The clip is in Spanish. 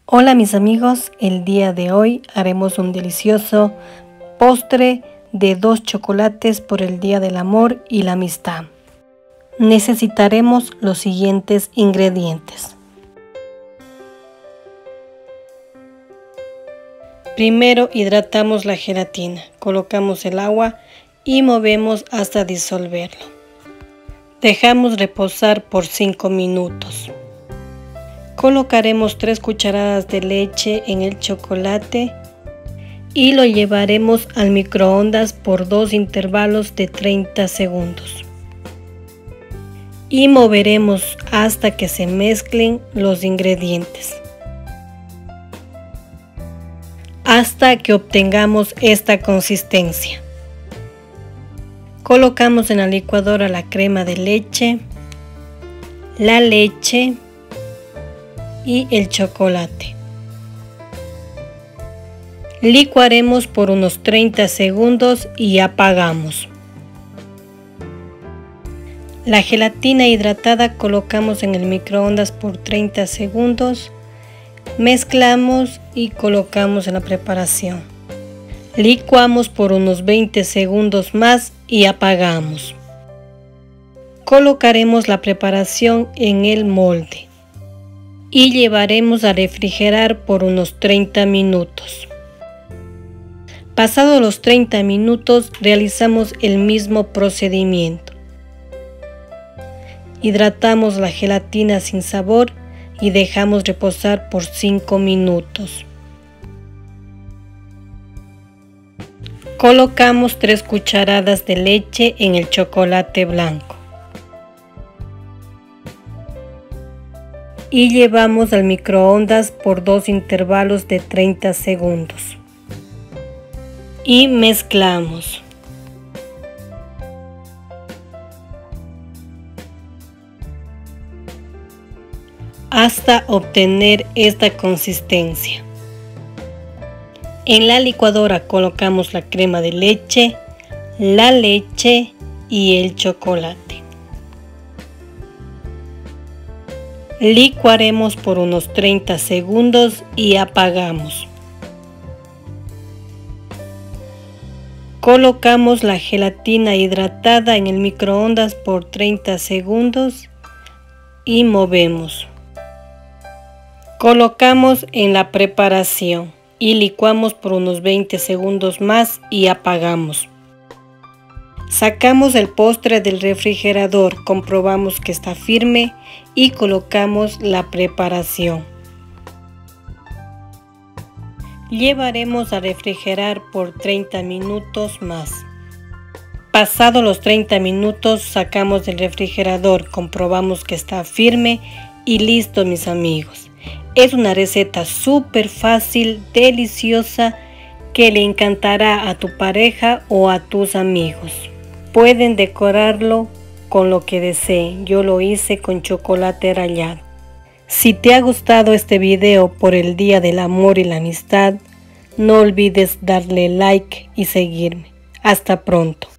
Hola mis amigos, el día de hoy haremos un delicioso postre de 2 chocolates por el Día del Amor y la Amistad. Necesitaremos los siguientes ingredientes. Primero hidratamos la gelatina, colocamos el agua y movemos hasta disolverlo. Dejamos reposar por 5 minutos. Colocaremos 3 cucharadas de leche en el chocolate y lo llevaremos al microondas por 2 intervalos de 30 segundos. Y moveremos hasta que se mezclen los ingredientes, hasta que obtengamos esta consistencia. Colocamos en la licuadora la crema de leche, la leche y el chocolate. Licuaremos por unos 30 segundos y apagamos. La gelatina hidratada colocamos en el microondas por 30 segundos. Mezclamos y colocamos en la preparación. Licuamos por unos 20 segundos más y apagamos. Colocaremos la preparación en el molde y llevaremos a refrigerar por unos 30 minutos. Pasados los 30 minutos realizamos el mismo procedimiento. Hidratamos la gelatina sin sabor y dejamos reposar por 5 minutos. Colocamos 3 cucharadas de leche en el chocolate blanco y llevamos al microondas por 2 intervalos de 30 segundos y mezclamos. Hasta obtener esta consistencia. En la licuadora colocamos la crema de leche, la leche y el chocolate. Licuaremos por unos 30 segundos y apagamos. Colocamos la gelatina hidratada en el microondas por 30 segundos y movemos. Colocamos en la preparación y licuamos por unos 20 segundos más y apagamos. Sacamos el postre del refrigerador, comprobamos que está firme y colocamos la preparación. Llevaremos a refrigerar por 30 minutos más. Pasados los 30 minutos sacamos del refrigerador, comprobamos que está firme y listo mis amigos. Es una receta súper fácil, deliciosa, que le encantará a tu pareja o a tus amigos. Pueden decorarlo con lo que deseen. Yo lo hice con chocolate rallado. Si te ha gustado este video por el Día del Amor y la Amistad, no olvides darle like y seguirme. Hasta pronto.